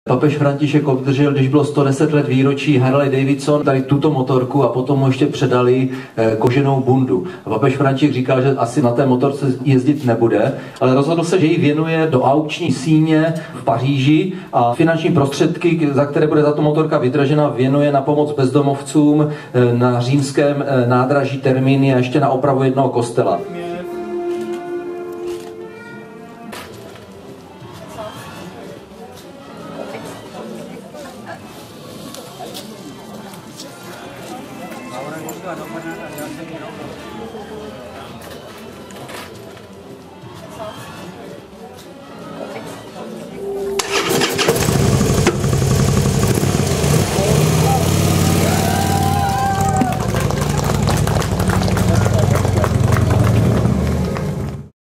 Papež František obdržel, když bylo 110 let výročí Harley Davidson, tady tuto motorku a potom mu ještě předali koženou bundu. A papež František říkal, že asi na té motorce jezdit nebude, ale rozhodl se, že ji věnuje do aukční síně v Paříži a finanční prostředky, za které bude tato motorka vydražena, věnuje na pomoc bezdomovcům na římském nádraží Termíny a ještě na opravu jednoho kostela.